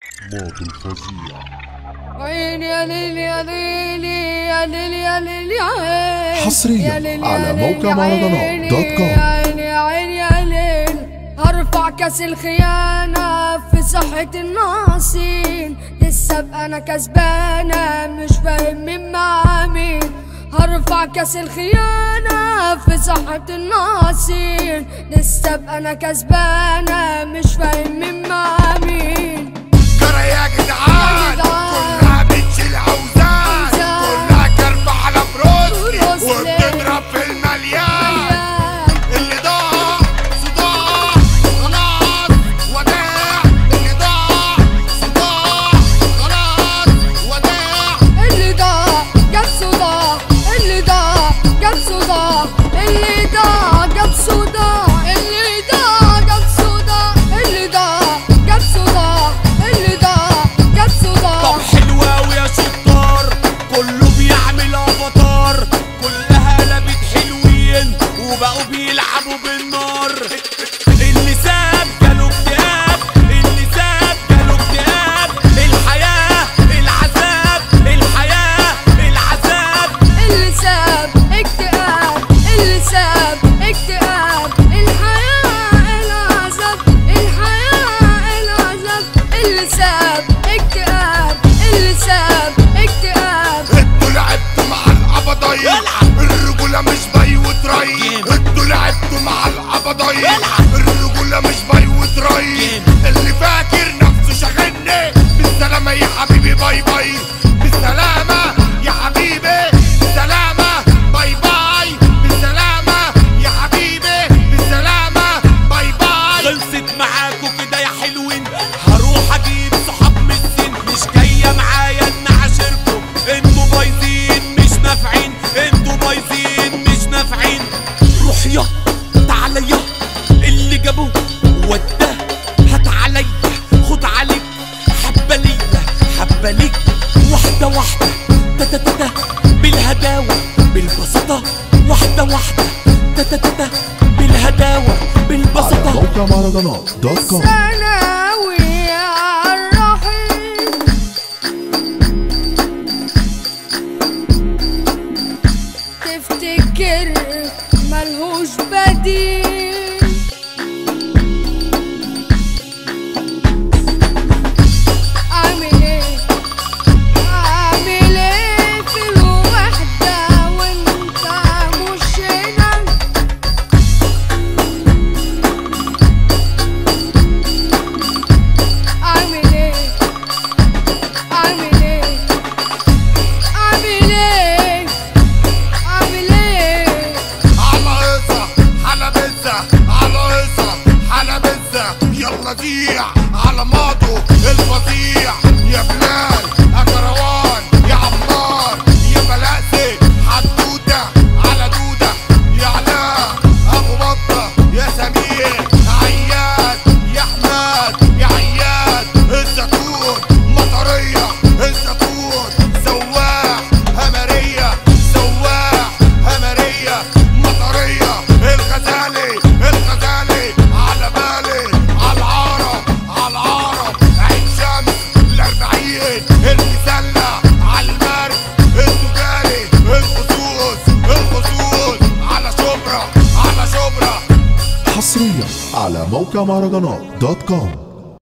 ماضي الفظيع. عيني يا ليلي يا ليلي يا ليلي يا ليلي يا عيني حصريا على موقع مهرجانات دوت كوم. عيني يا عيني يا ليل، هرفع كاس الخيانة في صحة الناصين، لسه ابقى انا كسبانة مش فاهم مين مع مين. هرفع كاس الخيانة في صحة الناصين، لسه ابقى انا كسبانة مش فاهم مين مع مين. جرى يا جدعان كلها بتشيل اوزان، كلها كربة على بروسلي وبتضرب في المليان. اللي ضاع صداع خلاص وداع، اللي ضاع صداع خلاص وداع، اللي ضاع جاب صداع، اللي ضاع جاب صداع، اللي ضاع جاب صداع، اللي ضاع جاب صداع، اللي ضاع جاب صداع، اللي ضاع جاب صداع. طب حلو اوي يا شطار، كله بيعمل افاتار، كلها لابت حلوين وبقوا بيلعبوا بالنار. اللي ساب جاله اكتئاب، اللي ساب جاله اكتئاب، الحياة العذاب، الحياة العذاب. اللي ساب اكتئاب، اللي ساب اكتئاب، الحياة العذاب، الحياة العذاب. اللي ساب اكتئاب، اللي ساب اكتئاب. انتوا لعبتوا مع القبضايا، الرجولة مش باي وتريم. انتوا لعبتوا مع القبضايا، الرجولة مش باي وتريم. اللي فاكر نفسه شاغلني، بالسلامة يا حبيبي باي باي، بالسلامة يا حبيبي، بالسلامة باي باي، بالسلامة يا حبيبي، بالسلامة باي باي. خلصت معاكوا كده يا حلوين، هروح اجيب صحاب من السن، مش جاية معايا ان اعاشركم. انتوا بايظين مش نافعين، انتوا بايظين مش نافعين. روح يا تعالى يا، اللي جابوه وداه، هات عليا خد عليك، حبة ليا حبة ليك، واحدة واحدة تتتتا بالهداوة بالبساطة، واحدة واحدة تتتتا بالهداوة على بالبساطة. موقع مهرجانات دوت كوم. ثانوي عالرحيم، تفتكر ملهوش بديل. عامل ايه عامل ايه في الوحدة وانت مش هنا؟ عامل ايه عامل ايه عامل ايه عامل ايه؟ على قصة حلبسة، على قصة حلبسة، يلا ديع على ماضو الفظيع. يا بلال يا كروان يا عمار يا بلاسي، حدودة على دودة، يا علاء ابو بطة يا سمير، عياد يا حماد يا عياد، الزيتون مطرية، الزيتون سواح همرية، سواح همرية مطرية، الغزالي الغزالي على بالي، على العرب على العرب، عين شمس الأربعين، المسلة على المرج، التجاري الخصوص الخصوص، على شبرا على شبرا. حصريا على موقع مهرجانات دوت كوم.